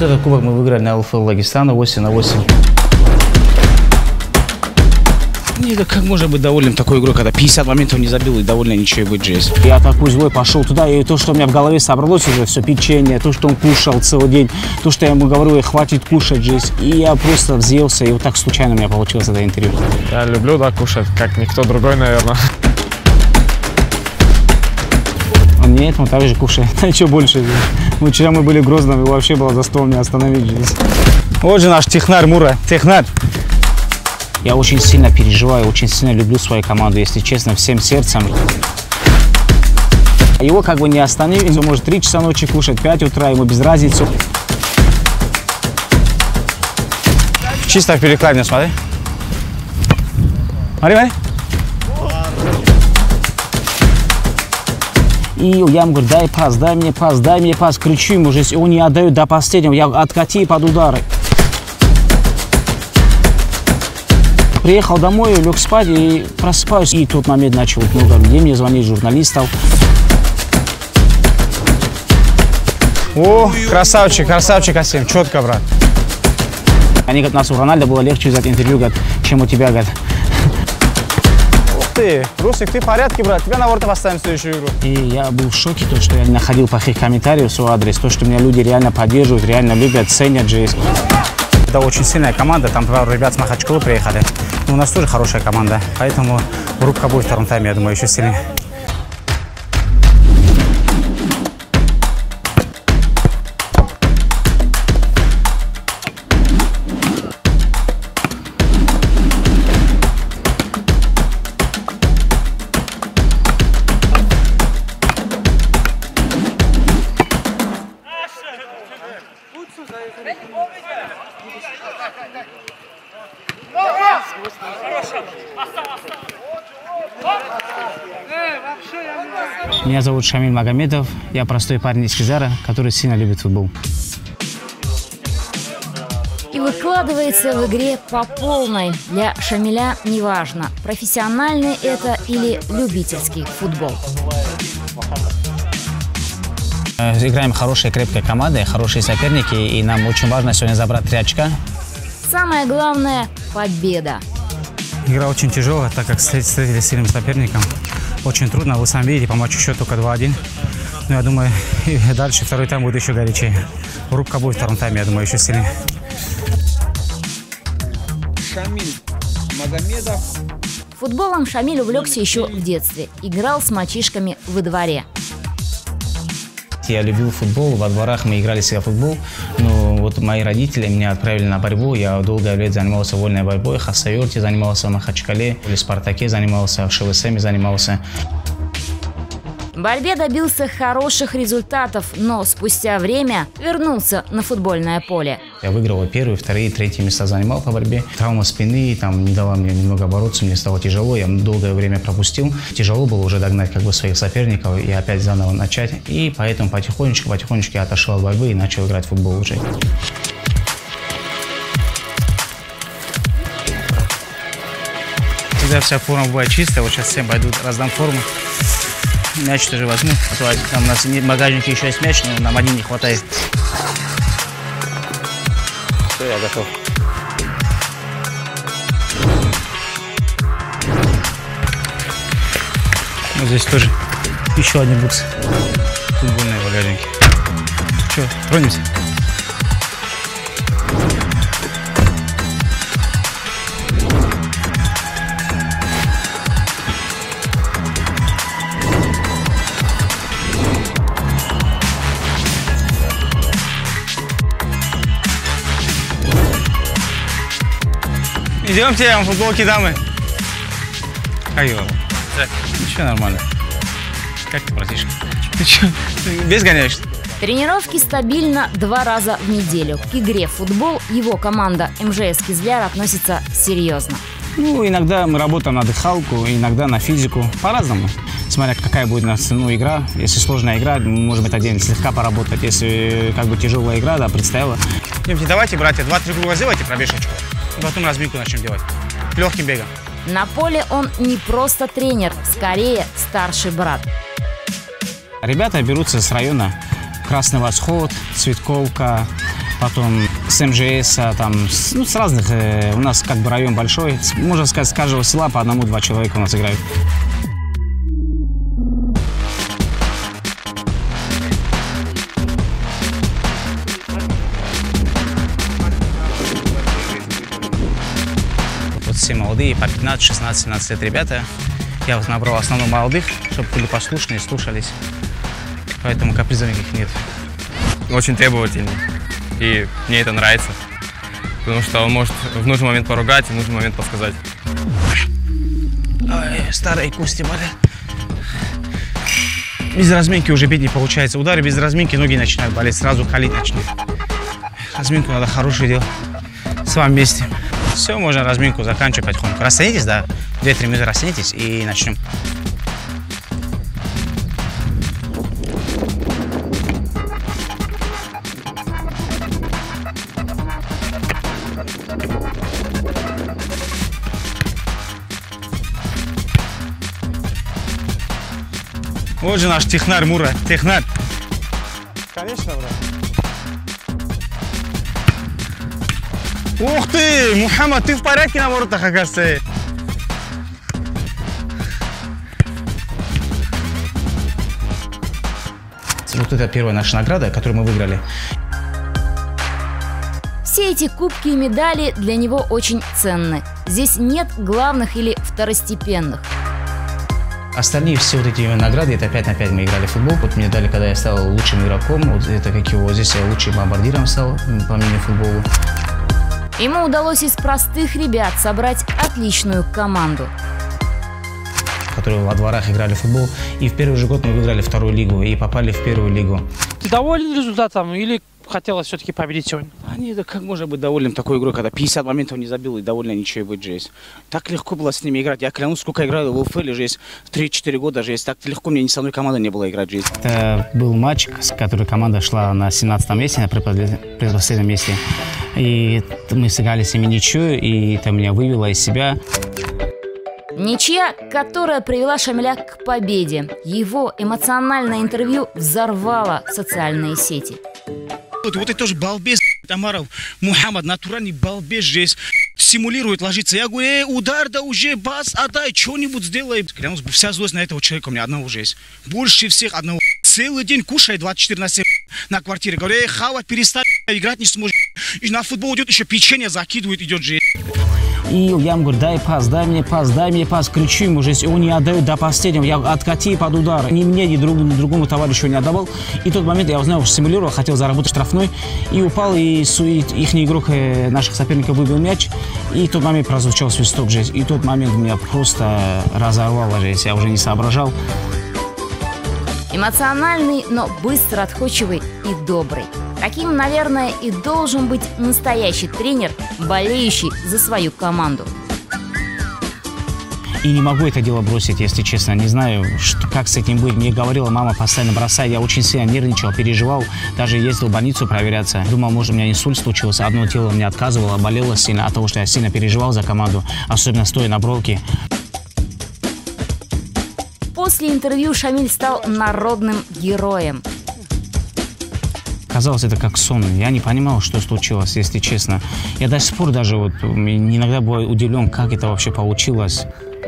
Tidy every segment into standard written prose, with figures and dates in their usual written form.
этот кубок мы выиграли на ЛФЛ Дагестана 8-8. Не, да как можно быть довольным такой игрой, когда 50 моментов не забил и довольно ничего быть здесь. Я такой злой пошел туда, и то, что у меня в голове собралось уже все, печенье, то, что он кушал целый день, то, что я ему говорю, хватит кушать здесь. И я просто взъелся, и вот так случайно у меня получилось это интервью. Я люблю, да, кушать, как никто другой, наверное. Он нет, он также кушает, а что больше. Ну, вчера мы были в Грозном, и вообще было за стол не остановить здесь. Вот же наш технарь Мура, технарь. Я очень сильно переживаю, очень сильно люблю свою команду, если честно, всем сердцем. Его как бы не остановить, он может 3 часа ночи кушать, 5 утра, ему без разницы. Чисто в перекладину, смотри. Смотри, смотри. И я ему говорю, дай пас, дай мне пас, дай мне пас. Кричу ему, если он не отдает до последнего, я откати под удары. Приехал домой, лег спать и просыпаюсь. И в тот момент начал много людей мне звонить, журналистов. О, красавчик, красавчик, Асим, четко, брат. Они говорят, у нас у Рональда было легче взять интервью, говорят, чем у тебя, говорят. Ух ты, Русик, ты в порядке, брат? Тебя на ворот поставим в следующую игру. И я был в шоке, то, что я не находил плохих комментариев в свой адрес, то, что меня люди реально поддерживают, реально любят, ценят жизнь. Это очень сильная команда, там ребят с Махачкалы приехали. Но у нас тоже хорошая команда, поэтому рубка будет в втором тайме, я думаю, еще сильнее. Меня зовут Шамиль Магомедов, я простой парень из Кизара, который сильно любит футбол. И выкладывается в игре по полной. Для Шамиля неважно, профессиональный это или любительский футбол. Играем хорошей, крепкой командой, хорошие соперники, и нам очень важно сегодня забрать 3 очка. Самое главное – победа. Игра очень тяжелая, так как встретились с сильным соперником. Очень трудно, вы сами видите, по матчу счет только 2-1. Но я думаю, и дальше второй тайм будет еще горячее. Рубка будет в втором тайме, я думаю, еще сильнее. Шамиль Магомедов. Футболом Шамиль увлекся еще в детстве. Играл с мальчишками во дворе. Я любил футбол, во дворах мы играли всегда в футбол, но вот мои родители меня отправили на борьбу, я долгое время занимался вольной борьбой, в Хасавюрте занимался, в Махачкале, в Спартаке занимался, в ШВСМ занимался. В борьбе добился хороших результатов, но спустя время вернулся на футбольное поле. Я выиграл 1, 2, 3 места занимал по борьбе. Травма спины там не дала мне немного бороться, мне стало тяжело, я долгое время пропустил. Тяжело было уже догнать как бы своих соперников и опять заново начать. И поэтому потихонечку я отошел от борьбы и начал играть в футбол уже. Всегда вся форма бывает чистая, вот сейчас всем пойду раздам форму. Мяч тоже возьму, а то там у нас в багажнике еще есть мяч, но нам один не хватает. Все, я готов. Вот здесь тоже еще один букс. Футбольные багажники. Что, тронемся? Идемте, футболки дамы. Как его? Ничего, нормально. Как ты, братишка? Ты что, без гоняешь? Тренировки стабильно 2 раза в неделю. К игре в футбол его команда МЖС Кизляр относится серьезно. Ну, иногда мы работаем на дыхалку, иногда на физику. По-разному. Смотря какая будет у нас игра. Если сложная игра, мы можем этот день слегка поработать. Если как бы тяжелая игра, да, предстояла. Идемте, давайте, братья, 2-3 круга сделайте пробежечку. И потом разбивку начнем делать. Легким бегом. На поле он не просто тренер, скорее старший брат. Ребята берутся с района. Красный Восход, Цветковка, потом с МЖС, там, с разных, у нас как бы район большой, можно сказать, с каждого села по 1-2 человека у нас играют. Вот все молодые, по 15, 16, 17 лет ребята. Я вот набрал в основном молодых, чтобы были послушные, слушались. Поэтому капризов никаких нет. Очень требовательный. И мне это нравится. Потому что он может в нужный момент поругать, в нужный момент подсказать. Ой, старые кости болят. Без разминки уже бить не получается. Удары без разминки, ноги начинают болеть, сразу калить начнет. Разминку надо хорошее делать. С вами вместе. Все, можно разминку заканчивать потихоньку. Растянитесь, да? 2-3 минуты растянитесь и начнем. Вот же наш технарь Мура, технарь. Конечно, брат. Ух ты, Мухаммад, ты в порядке на воротах, оказывается. Вот это первая наша награда, которую мы выиграли. Все эти кубки и медали для него очень ценны. Здесь нет главных или второстепенных. Остальные все вот эти награды, это 5 на 5 мы играли в футбол. Вот мне дали, когда я стал лучшим игроком. Вот это как его, здесь я лучшим бомбардиром стал по мини-футболу. Ему удалось из простых ребят собрать отличную команду, Которые во дворах играли в футбол. И в первый же год мы выиграли 2-ю лигу и попали в 1-ю лигу. Ты доволен результатом или хотелось все-таки победить сегодня? Да как можно быть довольным такой игрой, когда 50 моментов не забил и довольно ничего быть жесть. Так легко было с ними играть. Я клянусь, сколько играю в УФЛ уже есть 3-4 года жесть. Так легко мне ни с одной командой не было играть жесть. Это был матч, с которой команда шла на 17-м месте, на предпоследнем месте. И мы сыграли с ними ничью, и это меня вывело из себя. Ничья, которая привела Шамиля к победе. Его эмоциональное интервью взорвало социальные сети. Вот это тоже балбес, Амаров, Мухаммад, натуральный балбес здесь. Симулирует, ложится. Я говорю, удар, да уже, бас, отдай, что-нибудь сделай. Клянусь, вся злость на этого человека у меня одного уже есть. Больше всех одного. Целый день кушает 24/7 на квартире. Говорю, хавать перестань, играть не сможет. И на футбол идет, еще печенье закидывает, идет же. И я ему говорю, дай пас, дай мне пас. Кричу ему, если он не отдает до последнего, я откати под удар. Ни мне, ни другому товарищу не отдавал. И в тот момент я узнал, что симулировал, хотел заработать штрафной. И упал, и их игрок наших соперников выбил мяч. И в тот момент прозвучал свисток жесть. И в тот момент меня просто разорвало жесть. Я уже не соображал. Эмоциональный, но быстро отходчивый и добрый. Таким, наверное, и должен быть настоящий тренер, болеющий за свою команду. И не могу это дело бросить, если честно. Не знаю, как с этим быть. Мне говорила мама, постоянно бросай. Я очень сильно нервничал, переживал. Даже ездил в больницу проверяться. Думал, может, у меня инсульт случился. Одно тело мне отказывало, болело сильно от того, что я сильно переживал за команду. Особенно стоя на бровке. После интервью Шамиль стал народным героем. Казалось, это как сон. Я не понимал, что случилось, если честно. Я до сих пор даже вот иногда бываю удивлен, как это вообще получилось.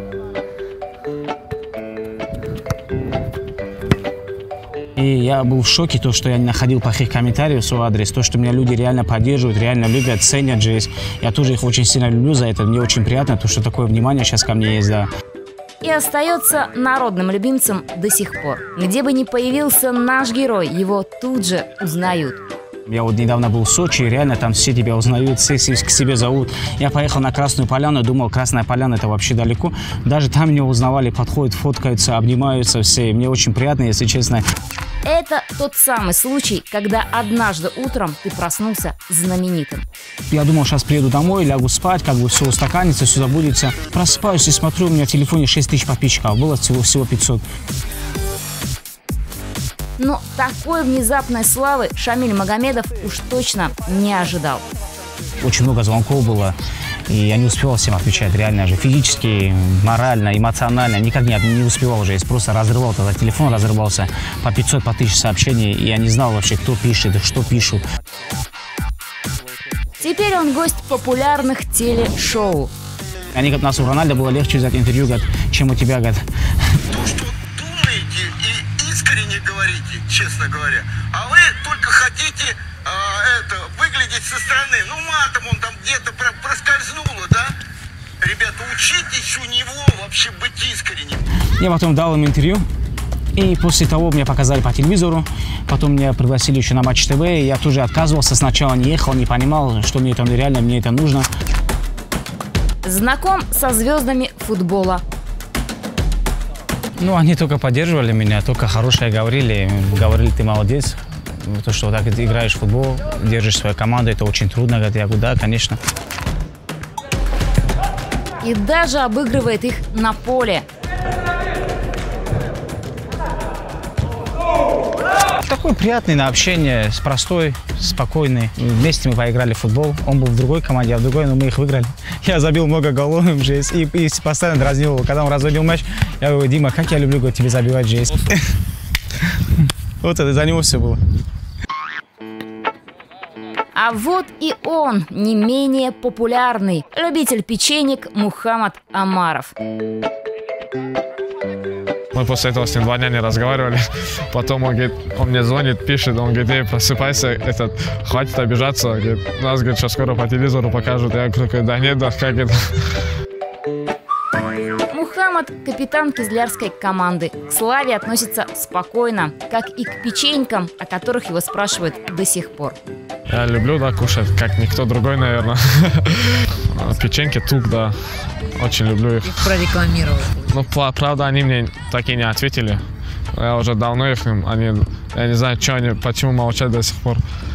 И я был в шоке, то, что я не находил плохих комментариев в свой адрес, то, что меня люди реально поддерживают, реально любят, ценят здесь. Я тоже их очень сильно люблю за это. Мне очень приятно, то, что такое внимание сейчас ко мне есть, да. И остается народным любимцем до сих пор. Где бы ни появился наш герой, его тут же узнают. Я вот недавно был в Сочи, реально там все тебя узнают, все к себе зовут. Я поехал на Красную Поляну, думал, Красная Поляна это вообще далеко. Даже там меня узнавали, подходят, фоткаются, обнимаются все. И мне очень приятно, если честно. Это тот самый случай, когда однажды утром ты проснулся знаменитым. Я думал, сейчас приеду домой, лягу спать, как бы все устаканится, все забудется. Просыпаюсь и смотрю, у меня в телефоне 6000 подписчиков, было всего 500. Но такой внезапной славы Шамиль Магомедов уж точно не ожидал. Очень много звонков было, и я не успевал всем отвечать, реально же. Физически, морально, эмоционально, никак не успевал уже. Я просто разрывал, тогда телефон разрывался по 500, по 1000 сообщений, и я не знал вообще, кто пишет, что пишут. Теперь он гость популярных телешоу. Они говорят, нас у Рональда было легче взять интервью, говорят, чем у тебя, говорят. То, что думаете и искренне говорите, честно говоря, а вы только хотите выглядеть со стороны. Ну, матом он там где-то проскользнуло, да? Ребята, учитесь у него вообще быть искренним. Я потом дал им интервью, и после того мне показали по телевизору, потом меня пригласили еще на Матч ТВ, и я тоже отказывался, сначала не ехал, не понимал, что мне это реально, мне это нужно. Знаком со звездами футбола. Ну, они только поддерживали меня, только хорошее говорили, ты молодец. То, что вот так играешь в футбол, держишь свою команду, это очень трудно. Я говорю, да, конечно. И даже обыгрывает их на поле. Такой приятный на общение, простой, спокойный. Вместе мы поиграли в футбол. Он был в другой команде, я в другой, но мы их выиграли. Я забил много голов им жесть и постоянно дразнил его. Когда он разводил мяч, я говорю, Дима, как я люблю тебе забивать жесть. Вот это за него все было. А вот и он, не менее популярный любитель печенек Мухаммад Омаров. Мы после этого с ним 2 дня не разговаривали. Потом он говорит, он мне звонит, пишет, он говорит, эй, просыпайся, хватит обижаться. Говорит, нас, говорит, сейчас скоро по телевизору покажут. Я говорю, да нет, да, как это? Мухаммад – капитан кизлярской команды. К славе относится спокойно, как и к печенькам, о которых его спрашивают до сих пор. Я люблю, да, кушать, как никто другой, наверное. Печеньки, тук, да. Очень люблю их. Их прорекламировал. Ну, правда, они мне так и не ответили. Я уже давно их, я не знаю, почему молчат до сих пор.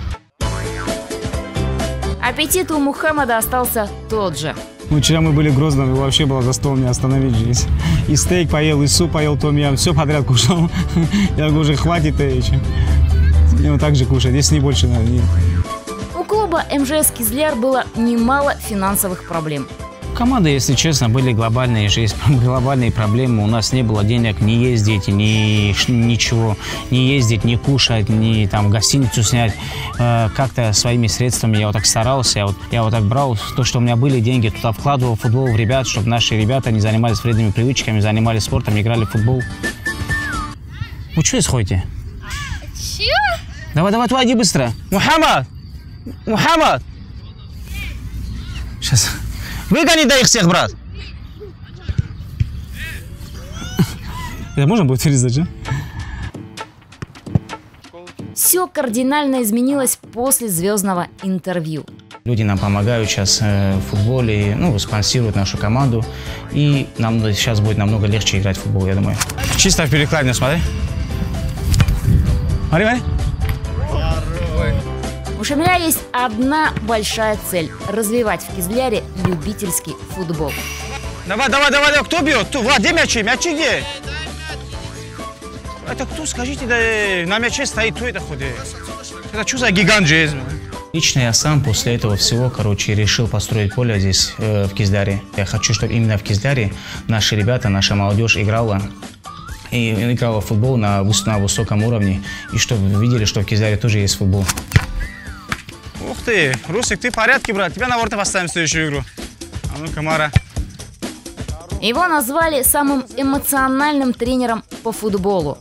Аппетит у Мухаммада остался тот же. Вчера мы были в Грозном, и вообще было за стол не остановить здесь. И стейк поел, и суп поел, том-ям, все подряд кушал. Я говорю, уже хватит еще. И он так же кушает, если не больше, наверное. У клуба МЖС «Кизляр» было немало финансовых проблем. Команды, если честно, были глобальные, глобальные проблемы. У нас не было денег ни ездить, ничего, не ездить, не кушать, ни там гостиницу снять. Как-то своими средствами я вот так старался, я вот так брал то, что у меня были деньги, туда вкладывал в футбол в ребят, чтобы наши ребята не занимались вредными привычками, занимались спортом, играли в футбол. Вы что исходите? Чё? Давай, иди быстро. Мухаммад! Сейчас. Выгони до их всех, брат! Это можно будет вырезать, да? Все кардинально изменилось после звездного интервью. Люди нам помогают сейчас в футболе, спонсируют нашу команду. И нам сейчас будет намного легче играть в футбол, я думаю. Чисто в перекладину, смотри. Смотри. У Шамиля есть одна большая цель – развивать в Кизляре любительский футбол. Давай, кто бьет? Влад, где мячи? Мячи где? Это кто, скажите, да, на мяче стоит, кто это ходит? Это что за гигант же? Лично я сам после этого всего, решил построить поле здесь, в Кизляре. Я хочу, чтобы именно в Кизляре наши ребята, наша молодежь играла в футбол на высоком уровне. И чтобы вы видели, что в Кизляре тоже есть футбол. Ух ты, Русик, ты в порядке, брат? Тебя на ворты поставим в следующую игру. А ну-ка, Мара. Его назвали самым эмоциональным тренером по футболу.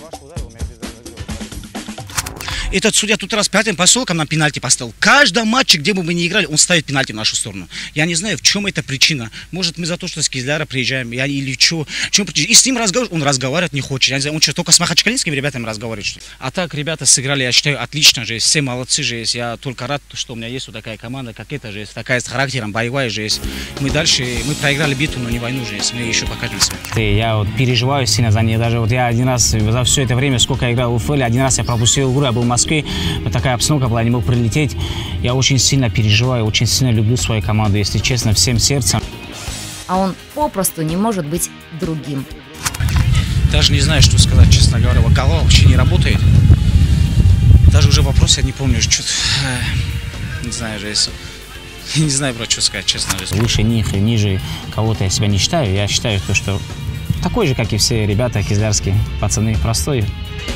Этот судья тут раз 5-м поселком на пенальти поставил. В каждом матче, где бы мы ни играли, он ставит пенальти в нашу сторону. Я не знаю, в чем эта причина. Может, мы за то, что с Кизляра приезжаем, или что. В чем причина? И с ним он разговаривать не хочет. Я не знаю, он что, только с махачкалинскими ребятами разговаривает, что ли? А так, ребята сыграли, я считаю, отлично же. Все молодцы же. Я только рад, что у меня есть вот такая команда, как эта же. Такая с характером, боевая же. Мы проиграли битву, но не войну же. Мы еще покажемся. Я вот переживаю сильно за нее. Даже вот я один раз за все это время, сколько я играл в УФЛ, один раз я пропустил игру, я был в Москве. Вот такая обстановка была, не мог прилететь. Я очень сильно переживаю, очень сильно люблю свою команду, если честно, всем сердцем. А он попросту не может быть другим. Даже не знаю, что сказать, честно говоря. Голова вообще не работает. Даже уже вопрос я не помню. Что-то... Не знаю же, если... Не знаю, про что сказать, честно. Выше них и ниже кого-то я себя не считаю. Я считаю, что такой же, как и все ребята кизлярские пацаны, простой.